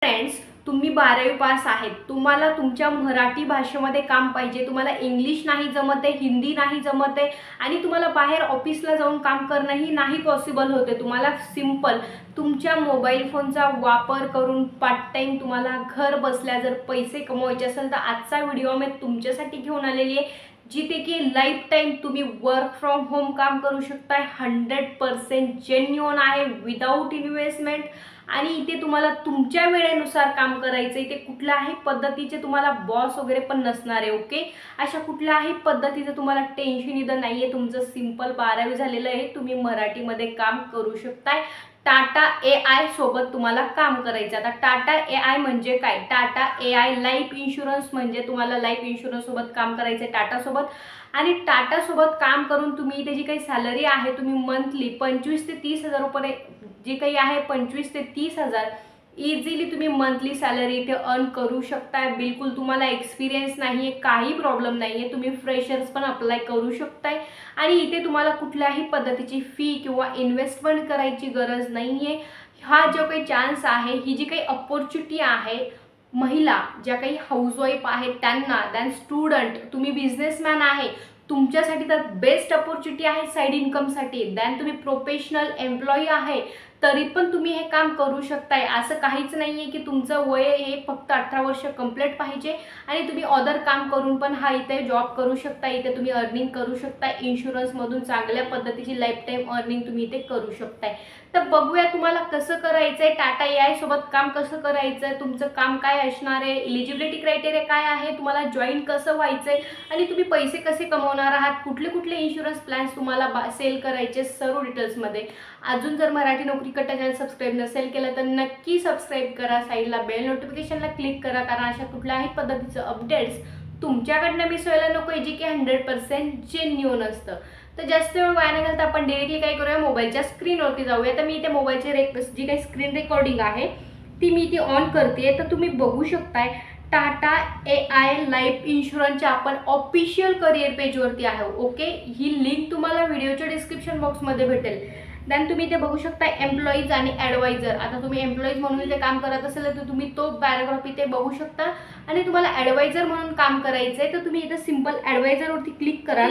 Friends, तुम्ही 12वी pass आहेत, तुम्हाला तुमच्या मराठी भाषेमध्ये काम पाहिजे, तुम्हाला इंग्लिश नाही जमत आहे, हिंदी नाही जमत आहे आणि तुम्हाला बाहेर ऑफिसला जाऊन काम करणंही नाही पॉसिबल होते, तुम्हाला सिंपल तुमच्या मोबाईल फोनचा वापर करून पार्ट टाइम तुम्हाला घर बसल्या जर पैसे कमवायचे असेल तर आजचा व्हिडिओ मी तुमच्यासाठी घेऊन आलेली आहे, जिथे की लाईफ टाइम तुम्ही वर्क फ्रॉम होम काम करू शकताय। 100% जेन्युइन आहे, विदाउट इन्व्हेस्टमेंट आणि इथे तुम्हाला तुमच्या वेळेनुसार काम करायचं। इथे कुठल्याही पद्धतीचे तुम्हाला बॉस वगैरे पण नसणार आहे। ओके, अशा कुठल्याही पद्धतीचं तुम्हाला टेन्शन इथं नाहीये, तुमचं सिंपल 12वी झालेलं आहे, तुम्ही मराठीमध्ये काम करू शकताय। टाटा AI सोबत तुम्हाला काम करायचं। आता टाटा AI म्हणजे काय? टाटा AI लाईफ इन्शुरन्स म्हणजे तुम्हाला लाईफ इन्शुरन्स सोबत काम करायचं आहे टाटा सोबत। आणि टाटा सोबत काम करून तुम्ही इथे जी काही सॅलरी आहे तुम्ही मंथली 25 ते 30 हजार रुपये जी काही आहे 25 ते 30 हजार इझिली तुम्ही मंथली सॅलरी इथे अर्न करू शकताय। बिलकुल तुम्हाला एक्सपिरियन्स नाहीये, काही प्रॉब्लेम नाहीये, तुम्ही फ्रेशर्स पण अप्लाय करू शकताय आणि इथे तुम्हाला कुठल्याही पद्धतीची फी किंवा इन्व्हेस्टमेंट करायची गरज नाहीये। हा जो काही चान्स आहे, ही जी काही अपॉर्च्युनिटी आहे, महिला ज्या काही हाऊसवाईफ आहेत त्यांना, दॅन स्टुडंट, तुम्ही बिझनेसमॅन आहे तुमच्यासाठी तर बेस्ट अपॉर्च्युनिटी आहे साइड इन्कमसाठी, दॅन तुम्ही प्रोफेशनल एम्प्लॉई आहे तरी पण तुम्ही हे काम करू शकताय। असं काहीच नाहीये की तुमचं वय हे फक्त 18 वर्ष कंप्लीट पाहिजे आणि तुम्ही अदर काम करून पण हा इथे जॉब करू शकता, इथे तुम्ही अर्निंग करू शकता, इन्शुरन्स मधून चांगल्या पद्धतीची लाईफ टाइम अर्निंग तुम्ही इथे करू शकताय। तर बघूया तुम्हाला कसं करायचंय, टाटा AI सोबत काम कसं करायचंय, तुमचं काम काय असणार आहे, एलिजिबिलिटी क्रायटेरिया काय आहे, तुम्हाला जॉईन कसं व्हायचंय आणि तुम्ही पैसे कसे कमवणार आहात, कुठले कुठले इन्शुरन्स प्लॅन्स तुम्हाला सेल करायचे, सर्व डिटेल्समध्ये। अजून जर मराठी नोकरी कट्टा चॅनल सबस्क्राईब नसेल केलं तर नक्की सबस्क्राईब करा, साईडला बेल नोटिफिकेशनला क्लिक करा, कारण अशा कुठल्याही पद्धतीचं अपडेट्स तुमच्याकडनं मिस व्हायला नको आहे, जे की 100% जेन्युइन असतं। तर जास्त वेळ वाया न घालता आपण डायरेक्टली काय करूया, मोबाईलच्या स्क्रीनवरती जाऊया। तर मी इथे मोबाईलची जी काही स्क्रीन रेकॉर्डिंग आहे ती मी इथे ऑन करते, तर तुम्ही बघू शकताय टाटा AI लाईफ इन्शुरन्सच्या आपण ऑफिशियल करिअर पेजवरती आहे। ओके, ही लिंक तुम्हाला व्हिडिओच्या डिस्क्रिप्शन बॉक्समध्ये भेटेल। दॅन तुम्ही इथे बघू शकता एम्प्लॉईज आणि ॲडवायझर। आता तुम्ही एम्प्लॉईज म्हणून इथे काम करत असेल तर तुम्ही तो पॅराग्राफ इथे बघू शकता आणि तुम्हाला ॲडवायझर म्हणून काम करायचं आहे तर तुम्ही इथे सिंपल ॲडवायझरवरती क्लिक कराल।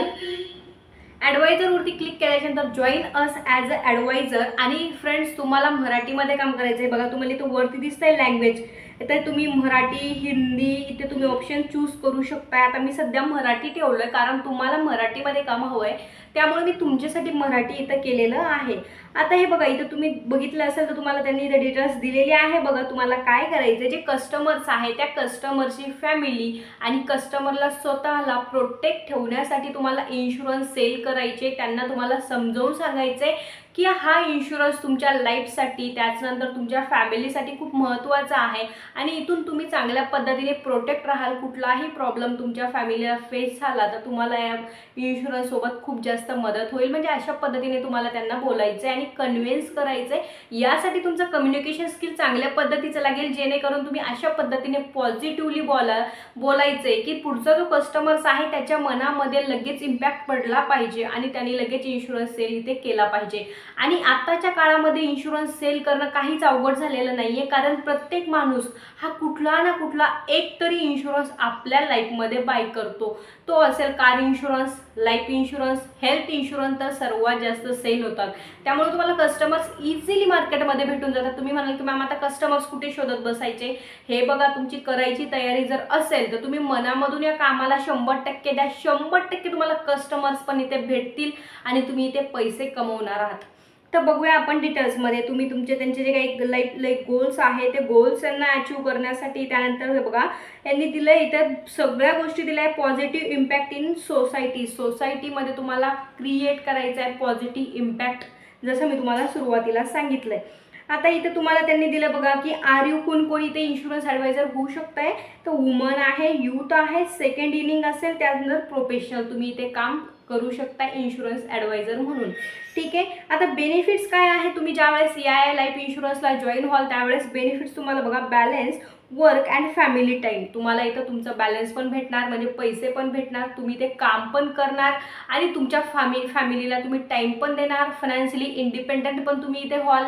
ॲडवायझरवरती क्लिक केल्यानंतर join us as a advisor आणि फ्रेंड्स तुम्हाला मराठीमध्ये काम करायचं आहे। बघा तुम्हाला इथं वरती दिसतंय लँग्वेज, तर तुम्ही मराठी, हिंदी इथे तुम्ही ऑप्शन चूज करू शकता। आता मी सध्या मराठी ठेवलं कारण तुम्हाला मराठीमध्ये काम हवं आहे, त्यामुळे मी तुमच्यासाठी मराठी इथं केलेलं आहे। आता हे बघा इथं तुम्ही बघितलं असेल तर तुम्हाला त्यांनी इथे डिटेल्स दिलेले आहे। बघा तुम्हाला काय करायचं, जे कस्टमर्स आहे त्या कस्टमरची फॅमिली आणि कस्टमरला स्वतःला प्रोटेक्ट ठेवण्यासाठी तुम्हाला इन्शुरन्स सेल करायचे, त्यांना तुम्हाला समजावून सांगायचे की हा इन्शुरन्स तुमच्या लाईफसाठी त्याच्यानंतर तुमच्या फॅमिलीसाठी खूप महत्त्वाचा आहे आणि इथून तुम्ही चांगल्या पद्धतीने प्रोटेक्ट राहाल, कुठलाही प्रॉब्लेम तुमच्या फॅमिलीला फेस झाला तर तुम्हाला या इन्शुरन्स सोबत खूप जास्त मदत होईल। म्हणजे अशा पद्धतीने तुम्हाला त्यांना बोलायचं आणि कन्व्हिन्स करायचं, यासाठी तुमचं कम्युनिकेशन स्किल चांगल्या पद्धतीचं लागेल, जेणेकरून तुम्ही अशा पद्धतीने पॉझिटिव्हली बोलायचंय की पुढचा जो कस्टमर्स आहे त्याच्या मनामध्ये लगेच इम्पॅक्ट पडला पाहिजे आणि त्यांनी लगेच इन्शुरन्स सेल इथे केला पाहिजे। आणि आताच्या काळामध्ये इन्शुरन्स सेल करणं काहीच अवघड झालेलं नाहीये, कारण प्रत्येक माणूस हा कुठला ना कुठला एक तरी इन्शुरन्स आपल्या लाईफमध्ये बाय करतो। तो असेल car insurance, life insurance, health insurance तर सर्वात जास्त सेल होतात। त्यामुळे तुम्हाला कस्टमर्स इझिली मार्केटमध्ये भेटून जातात। तुम्ही म्हणाल की मॅम आता कस्टमर्स कुठे शोधत बसायचे, हे बघा तुमची करायची तयारी जर असेल तर तुम्ही मनामधून या कामाला 100% द्या, 100% तुम्हाला कस्टमर्स पण इथे भेटतील आणि तुम्ही इथे पैसे कमवणार आहात। तर बघूया आपण डिटेल्समध्ये, तुम्ही त्यांचे जे काही लाईफ गोल्स आहे ते गोल्स यांना अचीव करण्यासाठी, त्यानंतर हे बघा यांनी दिलं इथं सगळ्या गोष्टी दिल्या आहे। पॉझिटिव्ह इम्पॅक्ट इन सोसायटी, सोसायटीमध्ये तुम्हाला क्रिएट करायचं आहे पॉझिटिव्ह इम्पॅक्ट, जसं मी तुम्हाला सुरुवातीला सांगितलंय। आता इथे तुम्हाला त्यांनी दिलं बघा की आर यू कोण इथे इन्शुरन्स ॲडवायझर होऊ शकताय, तर वुमन आहे, यूथ आहे, सेकंड इनिंग असेल, त्यानंतर प्रोफेशनल तुम्ही इथे काम करू शकता इन्शुरन्स ॲडवायझर म्हणून। ठीक आहे, आता बेनिफिट्स काय आहे, तुम्ही ज्यावेळेस AI लाईफ इन्शुरन्सला जॉईन व्हाल त्यावेळेस बेनिफिट्स तुम्हाला बघा, balance work and family time, तुम्हाला इथं तुमचं बॅलन्स पण भेटणार, म्हणजे पैसे पण भेटणार, तुम्ही ते काम पण करणार आणि तुमच्या फॅमिलीला तुम्ही टाईम पण देणार, फायनान्शियली इंडिपेंडंट पण तुम्ही इथे व्हाल,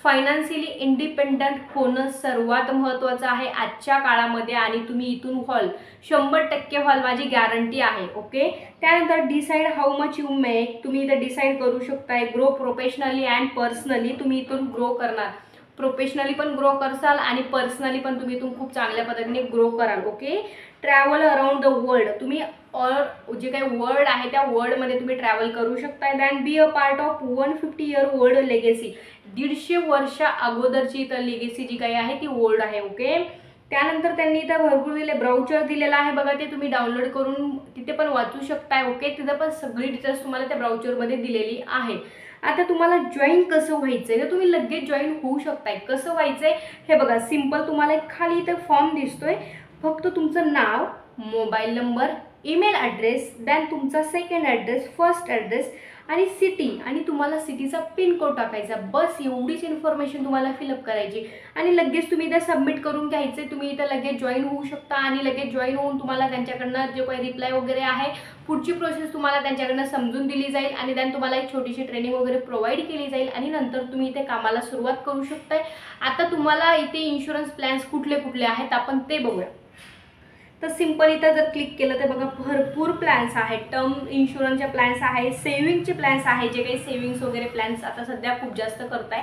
फायनान्शियली इंडिपेंडंट होणं सर्वात महत्त्वाचं आहे आजच्या काळामध्ये आणि तुम्ही इथून व्हाल, 100% व्हाल, माझी गॅरंटी आहे. ओके. त्यानंतर decide how much you make, तुम्ही इथं डिसाईड करू शकताय. ग्रो प्रोफेशनली अँड पर्सनली, तुम्ही इथून ग्रो करणार, प्रोफेशनली पण ग्रो करसाल आणि पर्सनली पण तुम्ही इथून खूप चांगल्या पद्धतीने ग्रो कराल. Okay. Travel around the world, तुम्ही जे काही वर्ल्ड आहे त्या वर्ल्डमध्ये तुम्ही ट्रॅव्हल करू शकताय. Then be a part of 150 year old legacy, 150 वर्षा अगोदरची इथं लेगेसी जी काही आहे ती ओल्ड आहे. ओके. त्यानंतर त्यांनी इथं भरपूर दिले, ब्राउचर दिलेला आहे बघा, ते तुम्ही डाउनलोड करून तिथे पण वाचू शकताय. ओके. तिथं पण सगळी डिटेल्स तुम्हाला त्या ब्राउचरमध्ये दिलेली आहे. आता तुम्हाला जॉईन कसं व्हायचंय तर तुम्ही लगेच जॉईन होऊ शकताय. कसं व्हायचंय हे बघा, सिंपल. तुम्हाला एक खाली इथं फॉर्म दिसतोय, फक्त तुमचं नाव, mobile number, email address, then तुमचा सेकंड ॲड्रेस, फर्स्ट ॲड्रेस आणि सिटी, आणि तुम्हाला सिटीचा पिनकोड टाकायचा. बस एवढीच इन्फॉर्मेशन तुम्हाला फिलअप करायची आणि लगेच तुम्ही इथं सबमिट करून घ्यायचे. तुम्ही इथं लगेच जॉईन होऊ शकता आणि लगेच जॉईन होऊन तुम्हाला त्यांच्याकडनं जो काही रिप्लाय वगैरे आहे, पुढची प्रोसेस तुम्हाला त्यांच्याकडनं समजून दिली जाईल आणि दॅन तुम्हाला एक छोटीशी ट्रेनिंग वगैरे प्रोव्हाइड केली जाईल आणि नंतर तुम्ही इथे कामाला सुरुवात करू शकताय. आता तुम्हाला इथे इन्शुरन्स प्लॅन्स कुठले कुठले आहेत आपण ते बघूया. तर सिंपल इथं जर क्लिक केलं तर बघा भरपूर प्लॅन्स आहेत. टर्म इन्शुरन्सचे प्लॅन्स आहे, सेव्हिंगचे प्लॅन्स आहे, जे काही सेव्हिंग्स वगैरे प्लॅन्स आता सध्या खूप जास्त करताय.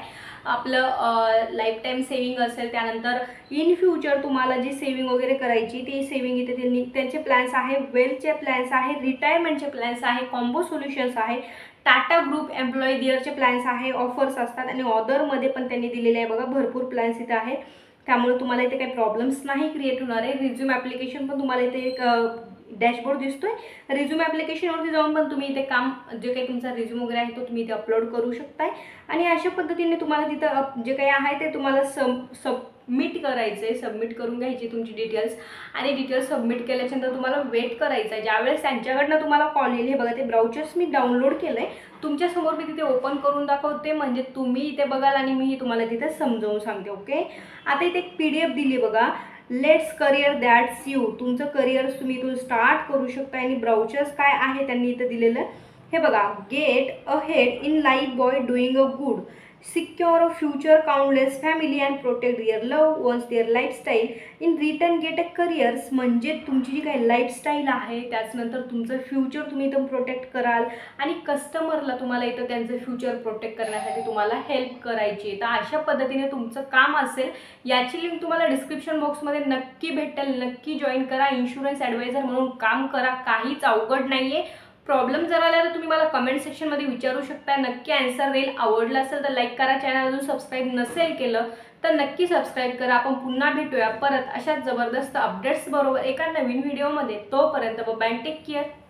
आपलं लाईफ टाईम सेव्हिंग असेल, त्यानंतर इन फ्युचर तुम्हाला जी सेव्हिंग वगैरे करायची ती सेव्हिंग इथे त्यांचे प्लॅन्स आहे, वेल्थचे प्लॅन्स आहे, रिटायरमेंटचे प्लॅन्स आहे, कॉम्बो सोल्युशन्स आहे, टाटा ग्रुप एम्प्लॉई दिअरचे प्लॅन्स आहे, ऑफर्स असतात आणि ऑदरमध्ये पण त्यांनी दिलेले आहे बघा भरपूर प्लॅन्स इथे आहेत. त्यामुळे तुम्हाला इथे काही प्रॉब्लेम्स नाही क्रिएट होणार आहे. रिझ्यूम ॲप्लिकेशन पण तुम्हाला इथे एक डॅशबोर्ड दिसतोय. रिझ्यूम ॲप्लिकेशनवरती जाऊन पण तुम्ही इथे काम, जे काही तुमचा रिझ्यूम वगैरे आहे तो तुम्ही इथे अपलोड करू शकताय आणि अशा पद्धतीने तुम्हाला तिथं जे काही आहे ते तुम्हाला सबमिट करायचं आहे. सबमिट करून घ्यायची तुमची डिटेल्स आणि डिटेल्स सबमिट केल्याच्यानंतर तुम्हाला वेट करायचं आहे. ज्यावेळेस त्यांच्याकडनं तुम्हाला कॉल येईल, हे बघा ते ब्राउचर्स मी डाउनलोड केलं आहे, तुमच्यासमोर मी तिथे ओपन करून दाखवते, म्हणजे तुम्ही इथे बघाल आणि मी तुम्हाला तिथे समजावून सांगते. ओके. आता इथे एक PDF दिली बघा, लेट्स करिअर दॅट्स यू, तुमचं करिअर तुम्ही इथून स्टार्ट करू शकता. आणि ब्राउचर्स काय आहे त्यांनी इथं दिलेलं हे बघा, get ahead in life by doing a good, secure a future, countless family and protect your love ones their lifestyle, in return get a careers, म्हणजे तुमची जी काही लाईफस्टाईल आहे त्याचनंतर तुमचं फ्युचर तुम्ही इथं प्रोटेक्ट कराल आणि कस्टमरला तुम्हाला इथं त्यांचं फ्युचर प्रोटेक्ट करण्यासाठी तुम्हाला हेल्प करायची. तर अशा पद्धतीने तुमचं काम असेल. याची लिंक तुम्हाला डिस्क्रिप्शन बॉक्समध्ये नक्की भेटेल. नक्की जॉईन करा. इन्शुरन्स ॲडवायझर म्हणून काम करा, काहीच अवघड नाही आहे. प्रॉब्लेम जर आला तर तुम्ही मला कमेंट सेक्शनमध्ये विचारू शकता, नक्की आन्सर देईल. आवडलं असेल तर लाईक करा. चॅनल अजून सबस्क्राईब नसेल केलं तर नक्की सबस्क्राईब करा. आपण पुन्हा भेटूया परत अशाच जबरदस्त अपडेट्स बरोबर एका नवीन व्हिडिओमध्ये. तोपर्यंत बाय, टेक केअर.